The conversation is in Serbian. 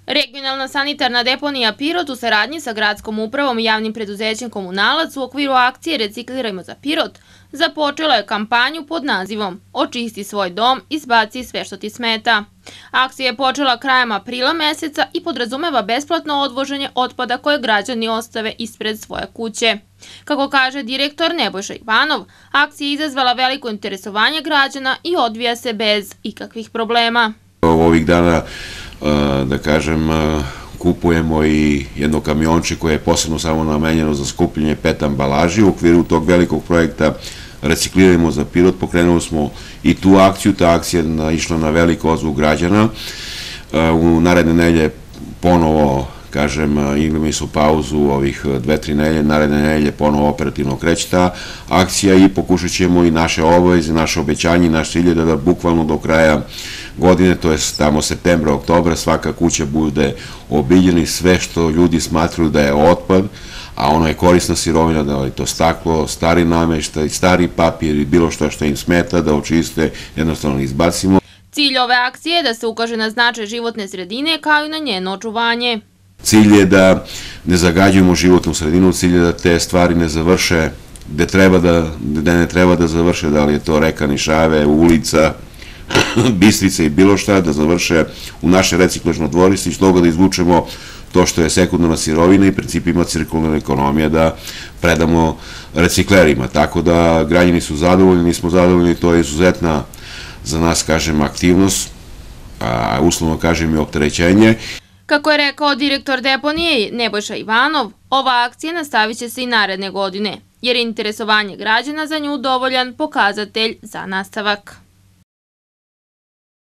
Regionalna sanitarna deponija Pirot u saradnji sa gradskom upravom i javnim preduzećem Komunalac u okviru akcije Reciklirajmo za Pirot započela je kampanju pod nazivom Očisti svoj dom, izbaci sve što ti smeta. Akcija je počela krajem aprila meseca i podrazumeva besplatno odvoženje otpada koje građani ostave ispred svoje kuće. Kako kaže direktor Nebojša Ivanov, akcija je izazvala veliko interesovanje građana i odvija se bez ikakvih problema. Ovih dana, da kažem, kupujemo i jedno kamionče koje je posebno samo namenjeno za skupljanje PET ambalaži. U okviru tog velikog projekta Reciklirajmo za Pirot pokrenuli smo i tu akciju. Ta akcija je išla na veliku odzvuk građana. U naredne nedelje ponovo, kažem, imali su pauzu ovih 2-3 nedelje, naredne nedelje ponovo operativno kreće ta akcija i pokušat ćemo i naše obaveze, naše obećanje, naš cilj je da bukvalno do kraja godine, to je tamo septembra, oktobra, svaka kuća bude obiđena i sve što ljudi smatruju da je otpad, a ono je korisna sirovina, da je to staklo, stari nameštaj, stari papir i bilo što im smeta, da očiste, jednostavno izbacimo. Cilj ove akcije je da se ukaže na značaj životne sredine kao i na njeno očuvanje. Cilj je da ne zagađujemo životnu sredinu, cilj je da te stvari ne završe gde ne treba da završe, da li je to reka Nišave, ulica, Bistrice i bilo šta, da završe u naše reciklažno dvorište i iz toga da izvučemo to što je sekundarna sirovina i principima cirkularne ekonomije da predamo reciklerima. Tako da građani su zadovoljni, nismo zadovoljni, to je izuzetna za nas, kažem, aktivnost, a uslovno kažem i opterećenje. Kako je rekao direktor deponije Nebojša Ivanov, ova akcija nastavit će se i naredne godine, jer je interesovanje građana za nju dovoljan pokazatelj za nastavak.